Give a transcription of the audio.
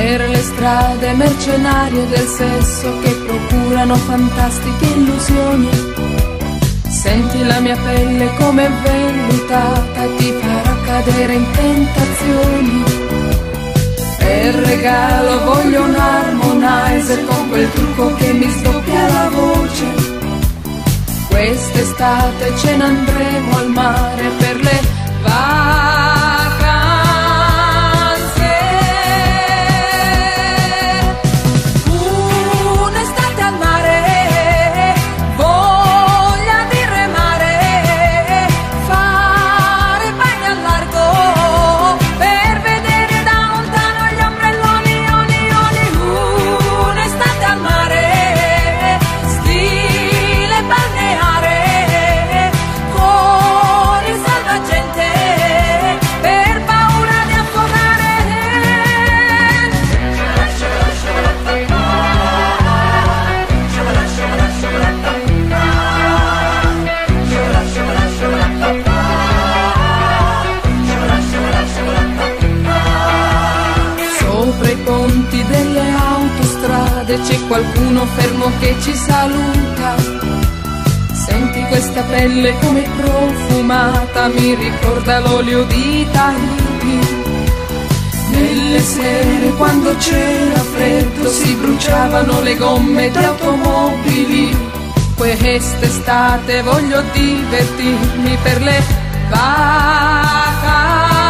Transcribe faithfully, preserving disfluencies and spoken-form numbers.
Per le strade mercenarie del sesso che procurano fantastiche illusioni. Senti la mia pelle come vellutata e ti farà cadere in tentazioni. Per regalo voglio un harmonizer con quel trucco che mi sdoppia la voce. Quest'estate ce ne andremo al mare per le vacanze. Un'estate al mare, voglia di remare, fare bagno al largo per vedere da lontano gli ombrelloni, oni, oni. Un'estate al mare, stile balneare, con il salvagente per paura di affogare. Sopra i ponti delle autostrade c'è qualcuno fermo che ci saluta. Senti questa pelle come profumata, mi ricorda l'olio di Tahiti. Nelle sere quando c'era freddo si bruciavano le gomme di automobili. Quest'estate voglio divertirmi per le vacanze.